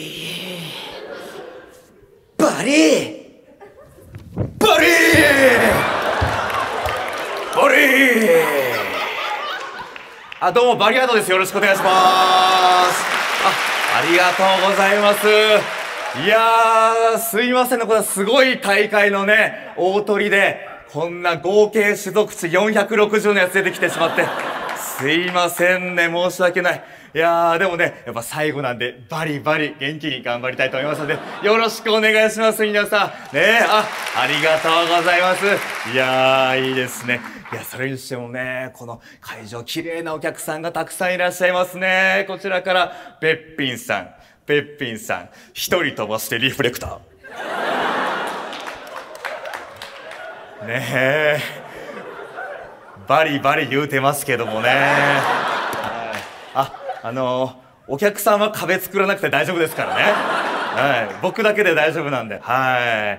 バリーバリーバリー。どうもバリアートです。よろしくお願いします。ありがとうございます。いやー、すいませんね。これはすごい大会のね、大トリで、こんな合計種族値460のやつ出てきてしまって、すいませんね。申し訳ない。いやー、でもね、やっぱ最後なんで、バリバリ元気に頑張りたいと思いますので、よろしくお願いします、皆さん。ねえ、ありがとうございます。いやー、いいですね。いや、それにしてもね、この会場、綺麗なお客さんがたくさんいらっしゃいますね。こちらから、べっぴんさん、一人飛ばしてリフレクター。ねえ、バリバリ言うてますけどもね。お客さんは壁作らなくて大丈夫ですからね。はい。僕だけで大丈夫なんで。はい。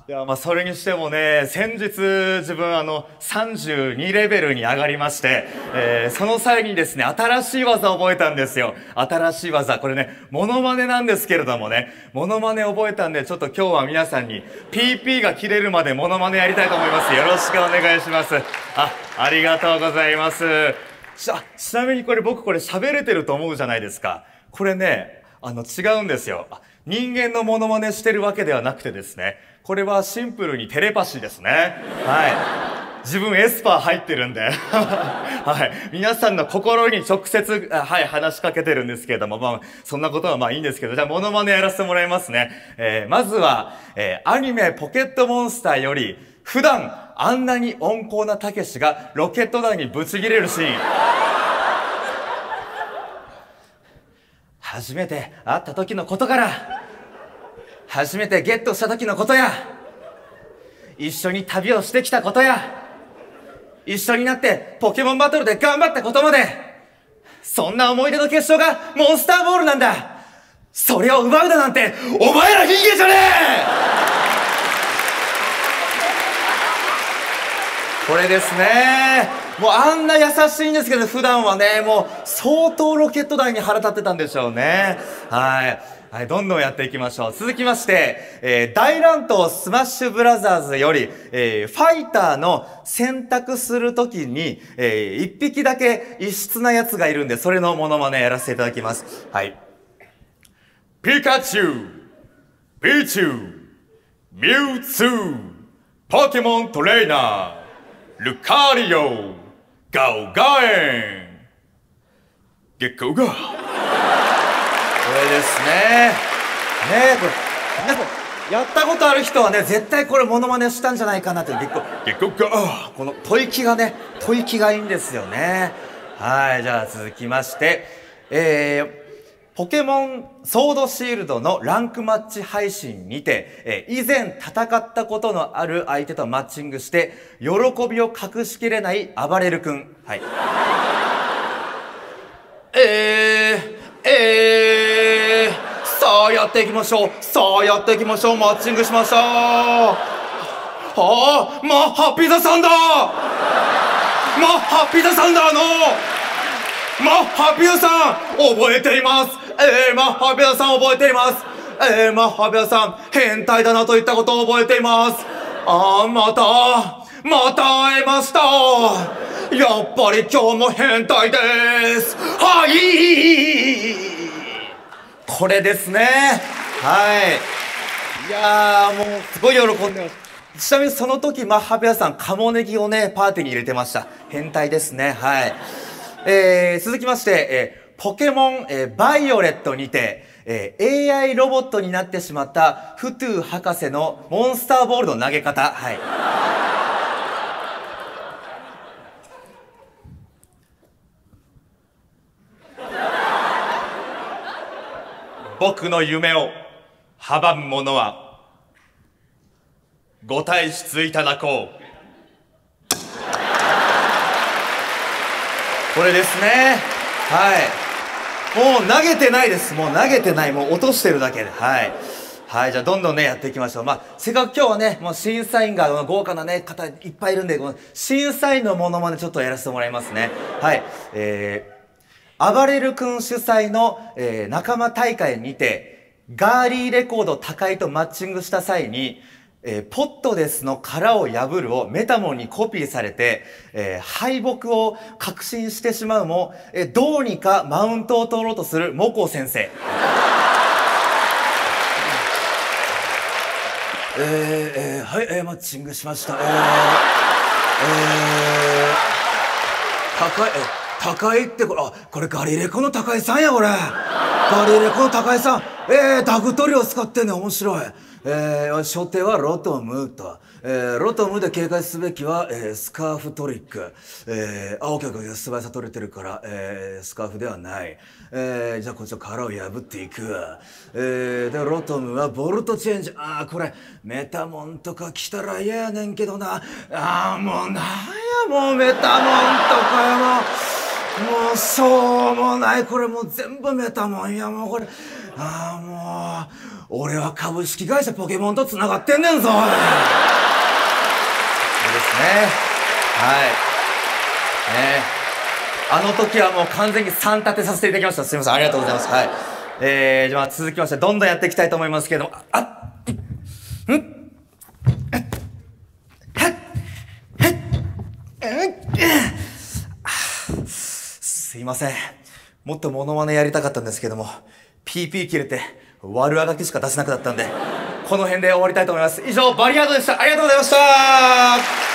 いや、それにしてもね、先日、自分32レベルに上がりまして、その際にですね、新しい技を覚えたんですよ。新しい技。これね、モノマネなんですけれどもね、モノマネ覚えたんで、ちょっと今日は皆さんに、PP が切れるまでモノマネやりたいと思います。よろしくお願いします。ありがとうございます。ちなみにこれ僕喋れてると思うじゃないですか。これね、違うんですよ。人間のモノマネしてるわけではなくてですね、これはシンプルにテレパシーですね。はい。自分エスパー入ってるんで。はい。皆さんの心に直接、はい、話しかけてるんですけれども、そんなことはいいんですけど、じゃあモノマネやらせてもらいますね。まずは、アニメポケットモンスターより、普段あんなに温厚なたけしがロケット弾にブチ切れるシーン。初めて会った時のことから、初めてゲットした時のことや、一緒に旅をしてきたことや、一緒になってポケモンバトルで頑張ったことまで、そんな思い出の結晶がモンスターボールなんだ。それを奪うだなんてお前ら人間じゃねえ。これですね。もうあんな優しいんですけど、普段はね、もう相当ロケット弾に腹立ってたんでしょうね。はい、どんどんやっていきましょう。続きまして、大乱闘スマッシュブラザーズより、ファイターの選択するときに、一匹だけ異質なやつがいるんで、それのモノマネやらせていただきます。はい。ピカチュウ、ピーチュウ、ミュウツー、ポケモントレーナー、ルカリオ、ガオガエン、ゲッコガ。これですね。これ、皆さん、やったことある人はね、絶対これモノマネしたんじゃないかなって、ゲッコガ。この吐息がね、吐息がいいんですよね。はい、じゃあ続きまして、ポケモンソードシールドのランクマッチ配信にて、以前戦ったことのある相手とマッチングして、喜びを隠しきれない暴れる君。はい。さあやっていきましょう。マッチングしました。マッハピザサンダーマッハピザサンダーのマッハピザさん覚えています。マッハピザさん覚えています。マッハピザさん変態だなと言ったことを覚えています。また会えました。やっぱり今日も変態です。はい、これですね。はい。いやー、もうすごい喜んでます。ちなみにその時マッハピザさんカモネギをねパーティーに入れてました。変態ですね。はい。続きまして、ポケモン、バイオレットにて、AI ロボットになってしまったフトゥー博士のモンスターボールの投げ方。はい。 僕の夢を阻む者はご退出いただこう。これですね。はい。もう投げてないです。もう投げてない。もう落としてるだけで。はい。はい。じゃあどんどんね、やっていきましょう。まあ、せっかく今日はね、もう審査員が豪華なね、方いっぱいいるんで、この審査員のモノマネちょっとやらせてもらいますね。はい。暴れる君主催の、仲間大会にて、ガーリーレコード高井とマッチングした際に、ポットデスの殻を破るをメタモンにコピーされて、敗北を確信してしまうも、どうにかマウントを取ろうとするモコ先生。はい、マッチングしました。高いってこれ、これガリレコの高井さんや、これ。ガリレコの高井さん。ダグトリを使ってんねん、面白い。初手はロトムと。ロトムで警戒すべきは、スカーフトリック。OK、素早さ取れてるから、スカーフではない。じゃあこっちは殻を破っていく。で、ロトムはボルトチェンジ。これ、メタモンとか来たら嫌やねんけどな。もうなんや、もうメタモンとかやもうしょうもない。これもう全部メタモンや、もうこれ。もう、俺は株式会社ポケモンと繋がってんねんぞ、おい。そうですね。はい。あの時はもう完全に3立てさせていただきました。すいません、ありがとうございます。はい。じゃあ続きまして、どんどんやっていきたいと思いますけれども、すいません。もっとモノマネやりたかったんですけども、PP 切れて悪あがきしか出せなくなったんで、この辺で終わりたいと思います。以上、バリアードでした。ありがとうございました。